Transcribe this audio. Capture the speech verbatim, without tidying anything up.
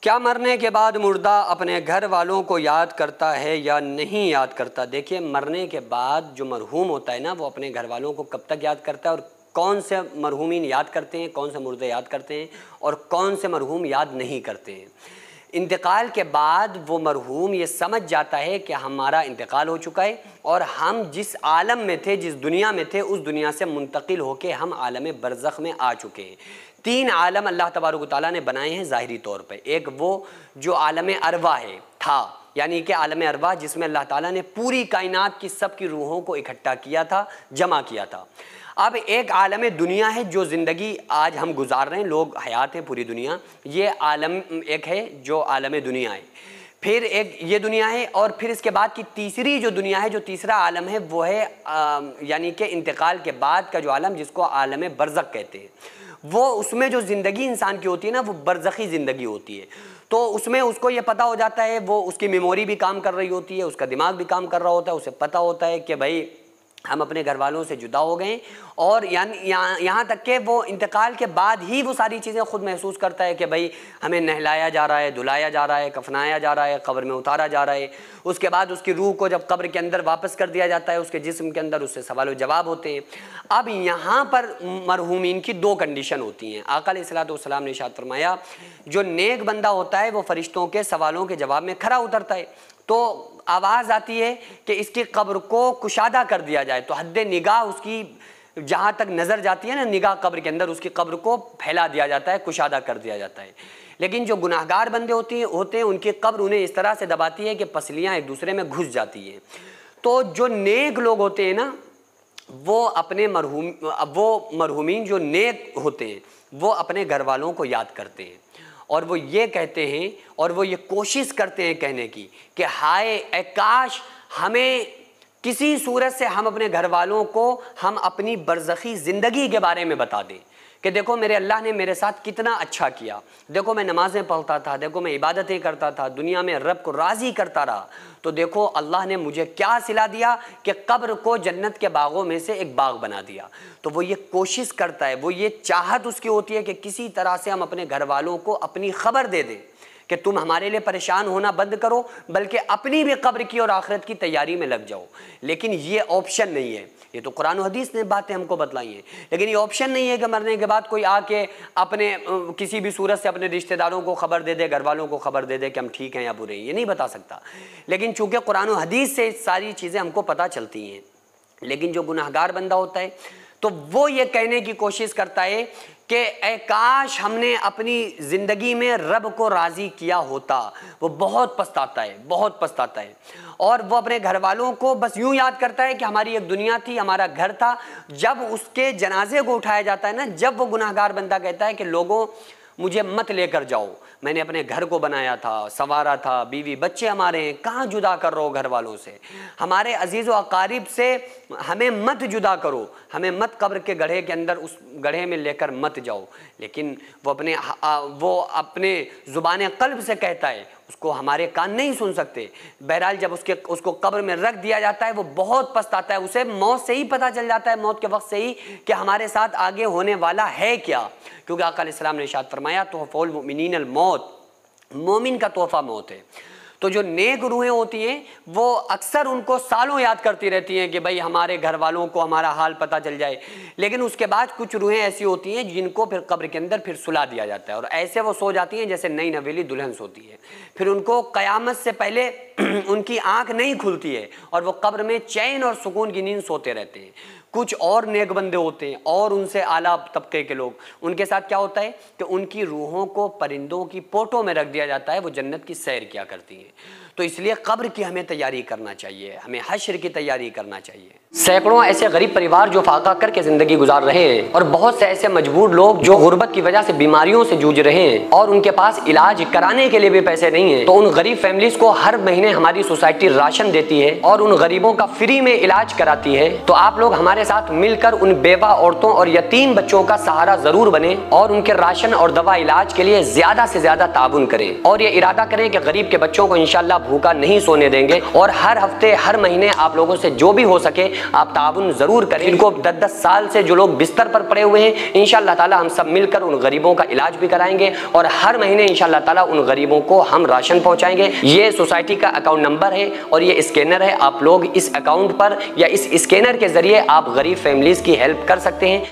کیا مرنے کے بعد مردہ اپنے گھر والوں کو یاد کرتا ہے یا نہیں یاد کرتا؟ دیکھیے، مرنے کے بعد جو مرحوم ہوتا ہے نا، وہ اپنے گھر والوں کو کب تک یاد کرتا ہے، اور کون سے مرحومین یاد کرتے ہیں، کون سے مردے یاد کرتے ہیں، اور کون سے مرحوم یاد نہیں کرتے ہیں۔ انتقال کے بعد وہ مرحوم یہ سمجھ جاتا ہے کہ ہمارا انتقال ہو چکا ہے، اور ہم جس عالم میں تھے، جس دنیا میں تھے، اس دنیا سے منتقل ہو کے ہم عالم برزخ میں آ چکے ہیں۔ تین عالم اللہ تبارک و تعالیٰ نے بنائے ہیں ظاہری طور پہ۔ ایک وہ جو عالم ارواح ہے تھا، یعنی کہ عالم ارواح جس میں اللہ تعالیٰ نے پوری کائنات کی سب کی روحوں کو اکٹھا کیا تھا، جمع کیا تھا۔ اب ایک عالم دنیا ہے جو زندگی آج ہم گزار رہے ہیں، لوگ حیات ہیں پوری دنیا، یہ عالم ایک ہے جو عالم دنیا ہے۔ پھر ایک یہ دنیا ہے، اور پھر اس کے بعد کی تیسری جو دنیا ہے، جو تیسرا عالم ہے، وہ ہے یعنی کہ انتقال کے بعد کا جو عالم، جس کو عالم برزخ کہتے ہیں۔ وہ اس میں جو زندگی انسان کی ہوتی ہے نا، وہ برزخی زندگی ہوتی ہے۔ تو اس میں اس کو یہ پتہ ہو جاتا ہے، وہ اس کی میموری بھی کام کر رہی ہوتی ہے، اس کا دماغ بھی کام کر رہا ہوتا ہے، اسے پتہ ہوتا ہے کہ بھائی ہم اپنے گھر والوں سے جدا ہو گئے، اور یعنی یہاں تک کہ وہ انتقال کے بعد ہی وہ ساری چیزیں خود محسوس کرتا ہے کہ بھائی ہمیں نہلایا جا رہا ہے، دھلایا جا رہا ہے، کفنایا جا رہا ہے، قبر میں اتارا جا رہا ہے۔ اس کے بعد اس کی روح کو جب قبر کے اندر واپس کر دیا جاتا ہے، اس کے جسم کے اندر اس سے سوال و جواب ہوتے ہیں۔ اب یہاں پر مرحومین کی دو کنڈیشن ہوتی ہیں۔ آقا علیہ الصلوۃ والسلام نے ارشاد فرمایا، جو نیک بندہ ہوتا ہے وہ فرشتوں کے سوالوں کے جواب میں کھرا اترتا ہے، تو آواز آتی ہے کہ اس کی قبر کو کشادہ کر دیا جائے، تو حد نگاہ اس کی جہاں تک نظر جاتی ہے نا نگاہ قبر کے اندر، اس کی قبر کو پھیلا دیا جاتا ہے، کشادہ کر دیا جاتا ہے۔ لیکن جو گناہگار بندے ہوتے ہیں ہوتے ہیں ان کی قبر انہیں اس طرح سے دباتی ہے کہ پسلیاں ایک دوسرے میں گھس جاتی ہیں۔ تو جو نیک لوگ ہوتے ہیں نا، وہ اپنے مرحوم وہ مرحومین جو نیک ہوتے ہیں، وہ اپنے گھر والوں کو یاد کرتے ہیں، اور وہ یہ کہتے ہیں، اور وہ یہ کوشش کرتے ہیں کہنے کی کہ ہائے اے کاش ہمیں کسی صورت سے ہم اپنے گھر والوں کو ہم اپنی برزخی زندگی کے بارے میں بتا دیں کہ دیکھو میرے اللہ نے میرے ساتھ کتنا اچھا کیا، دیکھو میں نمازیں پڑھتا تھا، دیکھو میں عبادتیں کرتا تھا، دنیا میں رب کو راضی کرتا رہا، تو دیکھو اللہ نے مجھے کیا صلہ دیا کہ قبر کو جنت کے باغوں میں سے ایک باغ بنا دیا۔ تو وہ یہ کوشش کرتا ہے، وہ یہ چاہت اس کی ہوتی ہے کہ کسی طرح سے ہم اپنے گھر والوں کو اپنی خبر دے دیں کہ تم ہمارے لیے پریشان ہونا بند کرو، بلکہ اپنی بھی قبر کی اور آخرت کی تیاری میں لگ جاؤ۔ لیکن یہ آپشن نہیں ہے، یہ تو قرآن و حدیث نے باتیں ہم کو بتلائی ہیں، لیکن یہ آپشن نہیں ہے کہ مرنے کے بعد کوئی آ کے اپنے کسی بھی صورت سے اپنے رشتہ داروں کو خبر دے دے، گھر والوں کو خبر دے دے کہ ہم ٹھیک ہیں یا برے ہیں، یہ نہیں بتا سکتا۔ لیکن چونکہ قرآن و حدیث سے ساری چیزیں ہم کو پتہ چلتی ہیں۔ لیکن جو گناہگار بندہ ہوتا ہے تو وہ یہ کہنے کی کوشش کرتا ہے کہ اے کاش ہم نے اپنی زندگی میں رب کو راضی کیا ہوتا۔ وہ بہت پچھتاتا ہے، بہت پچھتاتا ہے، اور وہ اپنے گھر والوں کو بس یوں یاد کرتا ہے کہ ہماری ایک دنیا تھی، ہمارا گھر تھا۔ جب اس کے جنازے کو اٹھایا جاتا ہے نا، جب وہ گناہگار بندہ کہتا ہے کہ لوگوں مجھے مت لے کر جاؤ، میں نے اپنے گھر کو بنایا تھا، سنوارا تھا، بیوی بچے ہمارے ہیں، کہاں جدا کر رہو گھر والوں سے، ہمارے عزیز و اقارب سے ہمیں مت جدا کرو، ہمیں مت قبر کے گڑھے کے اندر اس گڑھے میں لے کر مت جاؤ۔ لیکن وہ اپنے وہ اپنے زبان قلب سے کہتا ہے، اس کو ہمارے کان نہیں سن سکتے۔ بہرحال جب اس کے اس کو قبر میں رکھ دیا جاتا ہے، وہ بہت پچھتاتا ہے، اسے موت سے ہی پتہ چل جاتا ہے، موت کے وقت سے ہی، کہ ہمارے ساتھ آگے ہونے والا ہے کیا، کیونکہ آقا علیہ السلام نے ارشاد فرمایا تحفۃ المؤمنین الموت، مومن کا تحفہ موت ہے۔ تو جو نیک روحیں ہوتی ہیں وہ اکثر ان کو سالوں یاد کرتی رہتی ہیں کہ بھئی ہمارے گھر والوں کو ہمارا حال پتہ چل جائے، لیکن اس کے بعد کچھ روحیں ایسی ہوتی ہیں جن کو پھر قبر کے اندر پھر سلا دیا جاتا ہے، اور ایسے وہ سو جاتی ہیں جیسے نئی نویلی دلہن سوتی ہے۔ پھر ان کو قیامت سے پہلے ان کی آنکھ نہیں کھلتی ہے، اور وہ قبر میں چین اور سکون کی نیند سوتے رہتے ہیں۔ کچھ اور نیک بندے ہوتے ہیں اور ان سے اعلیٰ طبقے کے لوگ، ان کے ساتھ کیا ہوتا ہے کہ ان کی روحوں کو پرندوں کی پوٹوں میں رکھ دیا جاتا ہے، وہ جنت کی سیر کیا کرتی ہیں۔ تو اس لیے قبر کی ہمیں تیاری کرنا چاہیے، ہمیں حشر کی تیاری کرنا چاہیے۔ سینکڑوں ایسے غریب پریوار جو فاقہ کر کے زندگی گزار رہے ہیں، اور بہت سے ایسے مجبور لوگ جو غربت کی وجہ سے بیماریوں سے جوجھ رہے ہیں اور ان کے پاس علاج کرانے کے لیے بھی پیسے نہیں ہیں، تو ان غریب فیملیز کو ہر مہینے ہماری سوسائٹی راشن دیتی ہے اور ان غریبوں کا فری میں علاج کراتی ہے۔ تو آپ لوگ ہمارے ہمارے ساتھ مل کر ان بیوہ عورتوں اور یتیم بچوں کا سہارا ضرور بنیں اور ان کے راشن اور دوا علاج کے لیے زیادہ سے زیادہ تعاون کریں، اور یہ ارادہ کریں کہ غریب کے بچوں کو انشاءاللہ بھوکا نہیں سونے دیں گے، اور ہر ہفتے ہر مہینے آپ لوگوں سے جو بھی ہو سکے آپ تعاون ضرور کریں۔ ان کو دس دس سال سے جو لوگ بستر پر پڑے ہوئے ہیں انشاءاللہ تعالی ہم سب مل کر ان غریبوں کا علاج بھی کرائیں گے، اور ہر مہینے انشاءاللہ تعالی ان غریبوں کو ہم راشن پہنچائیں گے۔ یہ سوسائٹی کا اکاؤنٹ نمبر ہے اور یہ اسکینر ہے، آپ لوگ اس اکاؤنٹ پر یا اس اسکینر کے ذریعے آپ غریب فیملیز کی ہیلپ کر سکتے ہیں۔